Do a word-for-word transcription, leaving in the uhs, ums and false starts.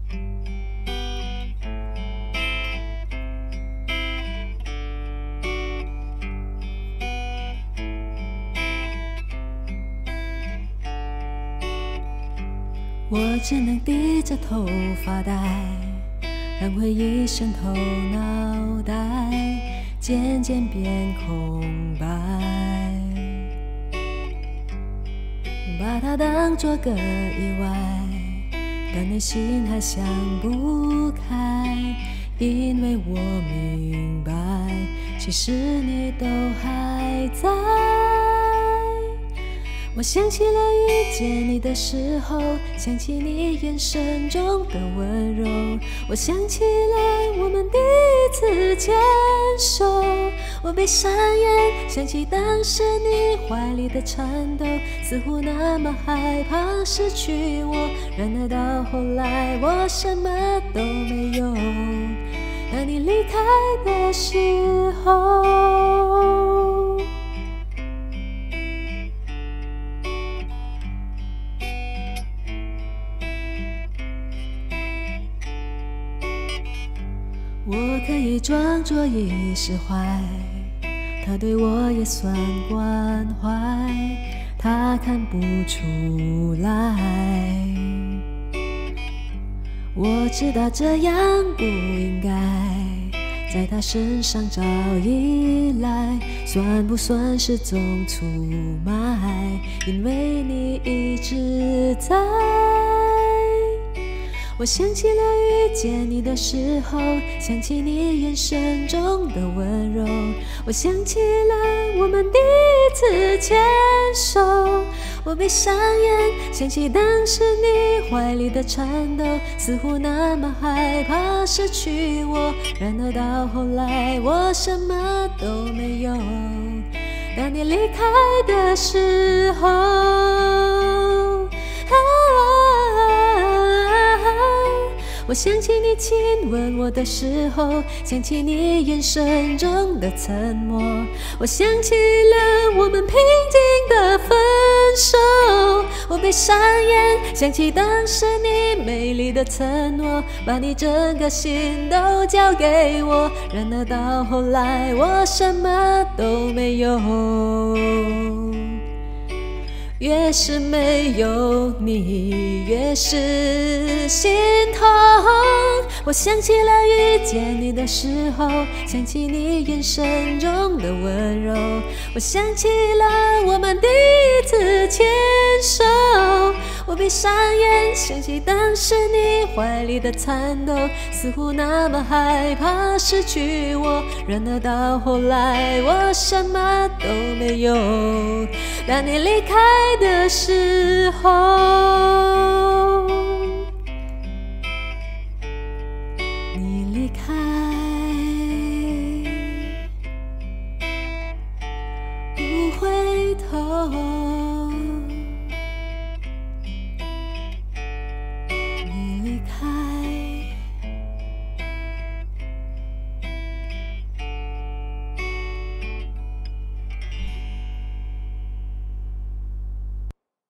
我只能低着头发呆，让回忆渗透脑袋，渐渐变空白。把它当作个意外，但内心还想不开，因为我明白，其实你都还在。我想起了遇见你的时候，想起你眼神中的温柔，我想起了我们第一次牵手。我闭上眼，想起当时你怀里的颤抖，似乎那么害怕失去我。然而到后来，我什么都没有。当你离开的时候，我可以装作已释怀，他对我也算关怀，他看不出来。我知道这样不应该在他身上找依赖，算不算是种出卖？因为你一直在。我想起了遇见你的时候，想起你眼神中的温柔，我想起了我们第一次牵手。我闭上眼，想起当时你怀里的颤抖，似乎那么害怕失去我。然而到后来，我什么都没有。当你离开的时候，啊我想起你亲吻我的时候，想起你眼神中的沉默，我想起了我们平静的分手。我闭上眼，想起当时你美丽的承诺，把你整个心都交给我。然而到后来，我什么都没有。越是没有你，越是心痛。我想起了遇见你的时候，想起你眼神中的温柔，我想起了我们第一次牵手。我闭上眼，想起当时你怀里的颤抖，似乎那么害怕失去我。然而到后来，我什么都没有。当你离开的时候。